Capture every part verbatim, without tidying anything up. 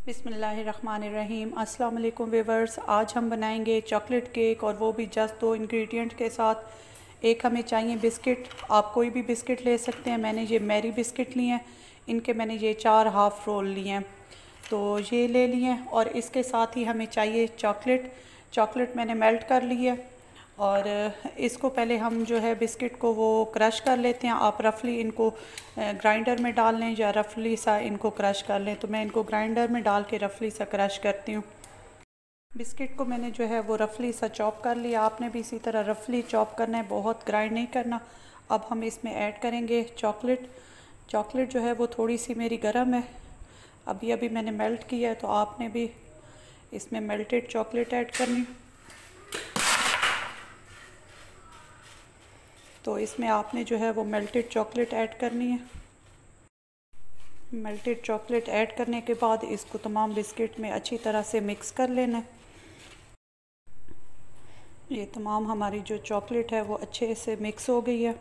बिस्मिल्लाहिर्रहमानिर्रहीम। अस्सलाम वालेकुम व्यूअर्स। आज हम बनाएंगे चॉकलेट केक और वो भी जस्ट दो इंग्रेडिएंट के साथ। एक हमें चाहिए बिस्किट, आप कोई भी बिस्किट ले सकते हैं। मैंने ये मैरी बिस्किट लिए हैं, इनके मैंने ये चार हाफ़ रोल लिए हैं, तो ये ले लिए हैं। और इसके साथ ही हमें चाहिए चॉकलेट। चॉकलेट मैंने मेल्ट कर ली है और इसको पहले हम जो है बिस्किट को वो क्रश कर लेते हैं। आप रफली इनको ग्राइंडर में डाल लें या रफली सा इनको क्रश कर लें, तो मैं इनको ग्राइंडर में डाल के रफली सा क्रश करती हूँ। बिस्किट को मैंने जो है वो रफली सा चॉप कर लिया, आपने भी इसी तरह रफली चॉप करना है, बहुत ग्राइंड नहीं करना। अब हम इसमें ऐड करेंगे चॉकलेट। चॉकलेट जो है वो थोड़ी सी मेरी गर्म है, अभी अभी मैंने मेल्ट किया है, तो आपने भी इसमें मेल्टेड चॉकलेट ऐड करनी। तो इसमें आपने जो है वो मेल्टेड चॉकलेट ऐड करनी है। मेल्टेड चॉकलेट ऐड करने के बाद इसको तमाम बिस्किट में अच्छी तरह से मिक्स कर लेना है। ये तमाम हमारी जो चॉकलेट है वो अच्छे से मिक्स हो गई है।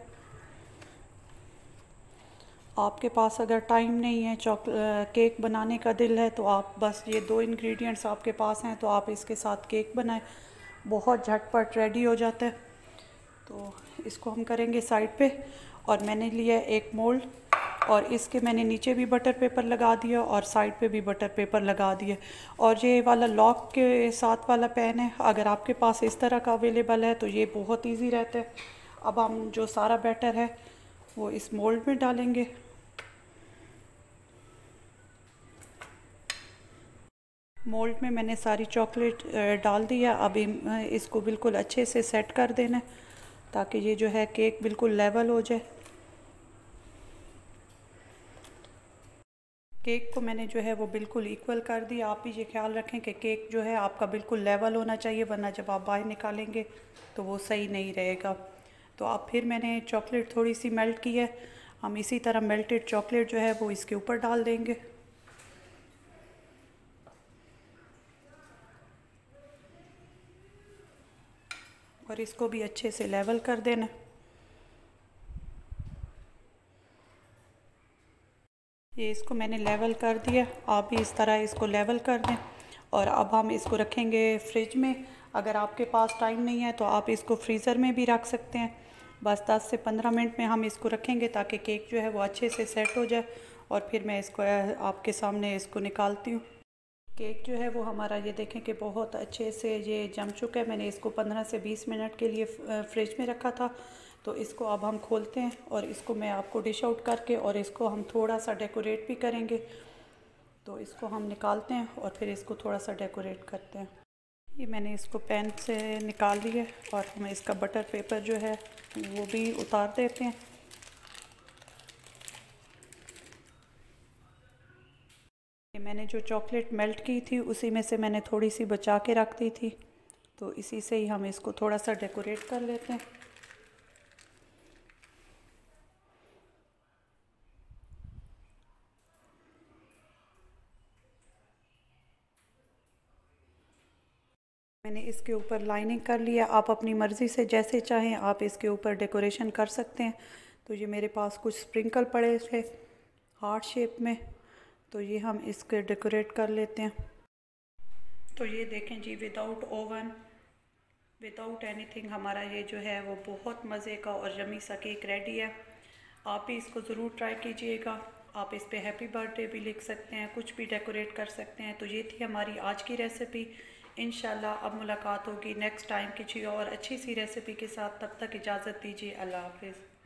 आपके पास अगर टाइम नहीं है, चॉक केक बनाने का दिल है, तो आप बस ये दो इंग्रेडिएंट्स आपके पास हैं तो आप इसके साथ केक बनाएं, बहुत झटपट रेडी हो जाता है। तो इसको हम करेंगे साइड पे। और मैंने लिया एक मोल्ड और इसके मैंने नीचे भी बटर पेपर लगा दिया और साइड पे भी बटर पेपर लगा दिया। और ये वाला लॉक के साथ वाला पैन है, अगर आपके पास इस तरह का अवेलेबल है तो ये बहुत इजी रहता है। अब हम जो सारा बैटर है वो इस मोल्ड में डालेंगे। मोल्ड में मैंने सारी चॉकलेट डाल दिया। अब इसको बिल्कुल अच्छे से सेट कर देना है ताकि ये जो है केक बिल्कुल लेवल हो जाए। केक को मैंने जो है वो बिल्कुल इक्वल कर दिया। आप भी ये ख्याल रखें कि केक जो है आपका बिल्कुल लेवल होना चाहिए, वरना जब आप बाहर निकालेंगे तो वो सही नहीं रहेगा। तो अब फिर मैंने चॉकलेट थोड़ी सी मेल्ट की है, हम इसी तरह मेल्टेड चॉकलेट जो है वो इसके ऊपर डाल देंगे। और इसको भी अच्छे से लेवल कर देना। ये इसको मैंने लेवल कर दिया, आप भी इस तरह इसको लेवल कर दें। और अब हम इसको रखेंगे फ्रिज में। अगर आपके पास टाइम नहीं है तो आप इसको फ्रीज़र में भी रख सकते हैं। बस दस से पंद्रह मिनट में हम इसको रखेंगे ताकि केक जो है वो अच्छे से सेट हो जाए। और फिर मैं इसको आपके सामने इसको निकालती हूँ। केक जो है वो हमारा ये देखें कि बहुत अच्छे से ये जम चुका है। मैंने इसको पंद्रह से बीस मिनट के लिए फ्रिज में रखा था। तो इसको अब हम खोलते हैं और इसको मैं आपको डिश आउट करके और इसको हम थोड़ा सा डेकोरेट भी करेंगे। तो इसको हम निकालते हैं और फिर इसको थोड़ा सा डेकोरेट करते हैं। ये मैंने इसको पैन से निकाल लिया और हम इसका बटर पेपर जो है वो भी उतार देते हैं। मैंने जो चॉकलेट मेल्ट की थी उसी में से मैंने थोड़ी सी बचा के रख दी थी, तो इसी से ही हम इसको थोड़ा सा डेकोरेट कर लेते हैं। मैंने इसके ऊपर लाइनिंग कर लिया, आप अपनी मर्ज़ी से जैसे चाहें आप इसके ऊपर डेकोरेशन कर सकते हैं। तो ये मेरे पास कुछ स्प्रिंकल पड़े थे हार्ट शेप में, तो ये हम इसके डेकोरेट कर लेते हैं। तो ये देखें जी, विदाउट ओवन विदाउट एनीथिंग हमारा ये जो है वो बहुत मज़े का और यम्मी सा केक रेडी है। आप भी इसको ज़रूर ट्राई कीजिएगा। आप इस पे हैप्पी बर्थडे भी लिख सकते हैं, कुछ भी डेकोरेट कर सकते हैं। तो ये थी हमारी आज की रेसिपी। इंशाल्लाह अब मुलाकात होगी नेक्स्ट टाइम किसी और अच्छी सी रेसिपी के साथ। तब तक इजाज़त दीजिए, अल्लाह हाफ़िज़।